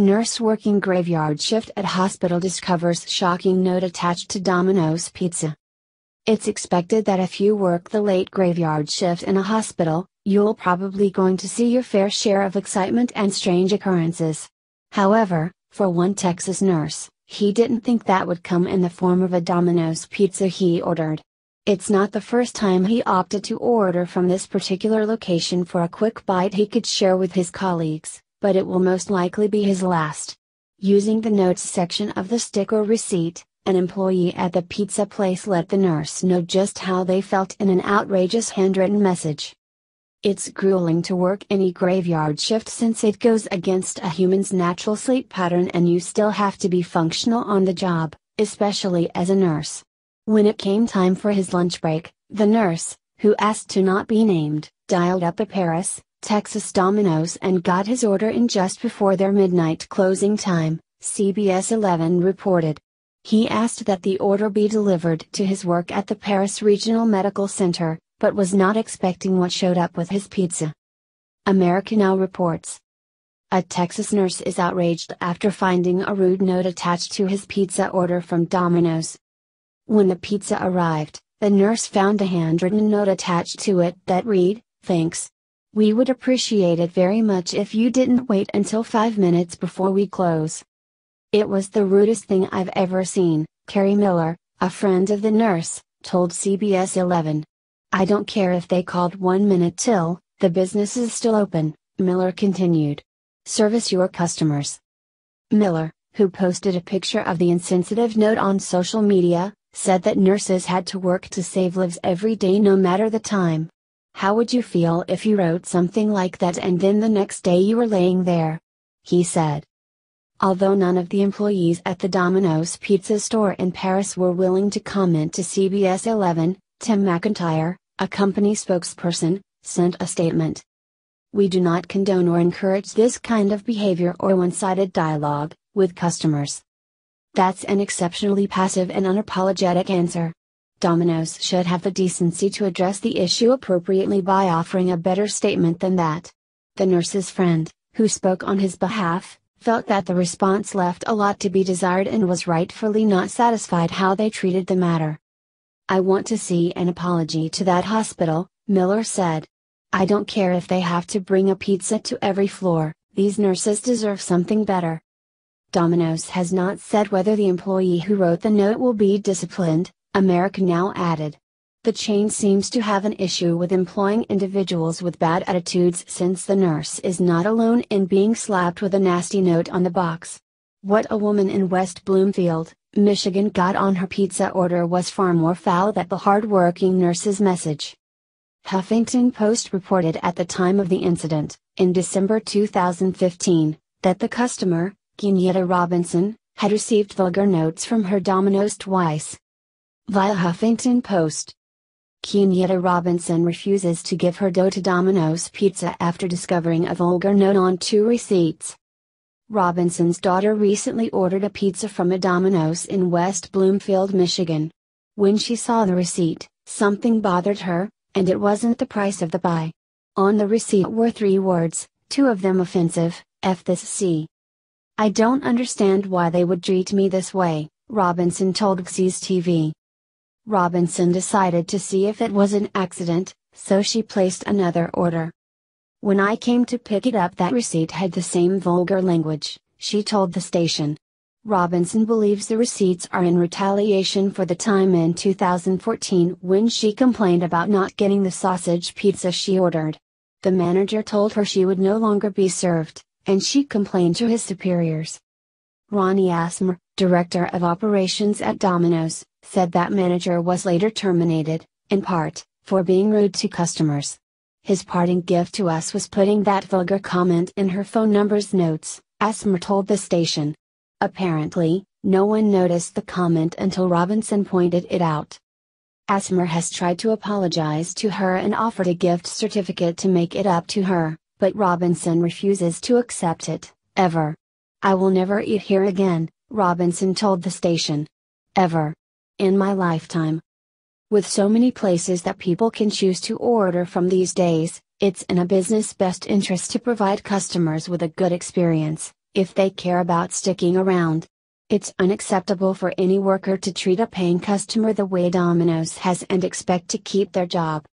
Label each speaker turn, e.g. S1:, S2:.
S1: Nurse working graveyard shift at hospital discovers shocking note attached to Domino's pizza. It's expected that if you work the late graveyard shift in a hospital, you'll probably going to see your fair share of excitement and strange occurrences. However, for one Texas nurse, he didn't think that would come in the form of a Domino's pizza he ordered. It's not the first time he opted to order from this particular location for a quick bite he could share with his colleagues, but it will most likely be his last. Using the notes section of the sticker receipt, an employee at the pizza place let the nurse know just how they felt in an outrageous handwritten message. It's grueling to work any graveyard shift since it goes against a human's natural sleep pattern and you still have to be functional on the job, especially as a nurse. When it came time for his lunch break, the nurse, who asked to not be named, dialed up a Paris, Texas Domino's and got his order in just before their midnight closing time, CBS 11 reported. He asked that the order be delivered to his work at the Paris Regional Medical Center, but was not expecting what showed up with his pizza. America Now reports. A Texas nurse is outraged after finding a rude note attached to his pizza order from Domino's. When the pizza arrived, the nurse found a handwritten note attached to it that read, "Thanks. We would appreciate it very much if you didn't wait until 5 minutes before we close." "It was the rudest thing I've ever seen," Carrie Miller, a friend of the nurse, told CBS 11. "I don't care if they called 1 minute till, the business is still open," Miller continued. "Service your customers." Miller, who posted a picture of the insensitive note on social media, said that nurses had to work to save lives every day no matter the time. "How would you feel if you wrote something like that and then the next day you were laying there?" he said. Although none of the employees at the Domino's pizza store in Paris were willing to comment to CBS 11, Tim McIntyre, a company spokesperson, sent a statement. "We do not condone or encourage this kind of behavior or one-sided dialogue with customers. That's an exceptionally passive and unapologetic answer. Domino's should have the decency to address the issue appropriately by offering a better statement than that." The nurse's friend, who spoke on his behalf, felt that the response left a lot to be desired and was rightfully not satisfied how they treated the matter. "I want to see an apology to that hospital," Miller said. "I don't care if they have to bring a pizza to every floor, these nurses deserve something better." Domino's has not said whether the employee who wrote the note will be disciplined, America Now added. The chain seems to have an issue with employing individuals with bad attitudes since the nurse is not alone in being slapped with a nasty note on the box. What a woman in West Bloomfield, Michigan got on her pizza order was far more foul than the hard-working nurse's message. Huffington Post reported at the time of the incident, in December 2015, that the customer, Kenyatta Robinson, had received vulgar notes from her Domino's twice. Via Huffington Post. Kenyatta Robinson refuses to give her dough to Domino's Pizza after discovering a vulgar note on 2 receipts. Robinson's daughter recently ordered a pizza from a Domino's in West Bloomfield, Michigan. When she saw the receipt, something bothered her, and it wasn't the price of the buy. On the receipt were 3 words, 2 of them offensive: "F this C." "I don't understand why they would treat me this way," Robinson told XE's TV. Robinson decided to see if it was an accident, so she placed another order. "When I came to pick it up, that receipt had the same vulgar language," she told the station. Robinson believes the receipts are in retaliation for the time in 2014 when she complained about not getting the sausage pizza she ordered. The manager told her she would no longer be served, and she complained to his superiors. Ronnie Asmer, director of operations at Domino's, said that manager was later terminated, in part, for being rude to customers. "His parting gift to us was putting that vulgar comment in her phone number's notes," Asmer told the station. Apparently, no one noticed the comment until Robinson pointed it out. Asmer has tried to apologize to her and offered a gift certificate to make it up to her, but Robinson refuses to accept it, ever. "I will never eat here again," Robinson told the station. "Ever. In my lifetime." With so many places that people can choose to order from these days, it's in a business' best interest to provide customers with a good experience, if they care about sticking around. It's unacceptable for any worker to treat a paying customer the way Domino's has and expect to keep their job.